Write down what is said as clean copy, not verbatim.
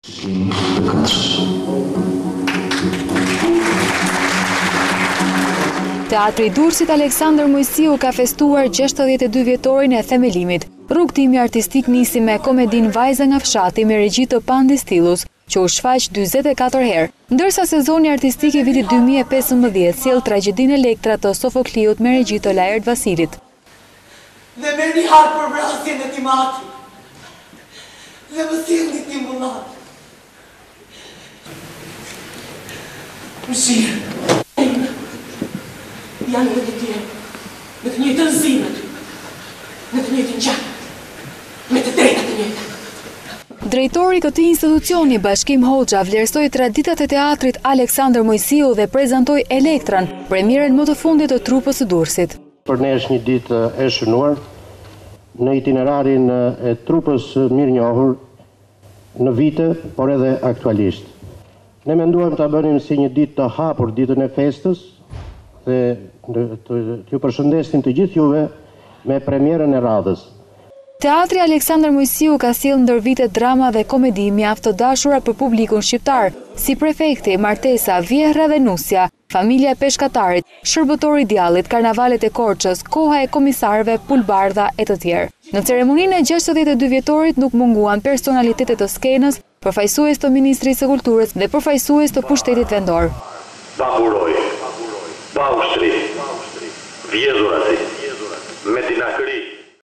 Teatri i Durrësit Aleksandër Mojsiu ka festuar 62 vjetorin e themelimit. Rrugtimi artistik nisi me komedin Vajza nga fshati me regji të Pandis Tillus, që u shfaq 44 herë, ndërsa sezoni artistik i vitit 2015 sjell tragjedinë Elektra të Sofokliut me regji të Laert Vasilit. Dhe merr një harë për vrasjen e Timati. Dhe më sillni timbullat. Mëshirë. Janë edhe të tjerë, me të njëjtën zinë aty, me të njëjtin gjak, me të drejtat të njëjta. Drejtori i këtij institucioni, Bashkim Hoxha, vlerësoi traditat e teatrit Aleksandër Mojsiu dhe prezantoi Elektran, premierën më të fundit të trupës së Durrësit. Për ne është një ditë e shënuar në itinerarin e trupës mirënjohur në vite, por edhe aktualisht. Ne menduam ta bënim si një ditë të hapur, ditën e festës, dhe t'ju përshëndesim të gjithë juve me premierën e radhës. Teatri Aleksandër Mojsiu ka sjellë ndër vite drama dhe komedi mjaft të dashura për publikun shqiptar, si Prefekti, Martesa, Vjehra dhe Nusja, Familja e Peshkatarit, Shërbëtori i Djallit, Karnavalet e Korçës, Koha e Komisarëve, Pulbardha e të tjerë. Në ceremoninë e 62 vjetorit nuk munguan personalitetet të skenës, përfaqësues të Ministrisë së Kulturës dhe përfaqësues të pushtetit vendor. Pa buroj, pa ushtri, vjedhur aty.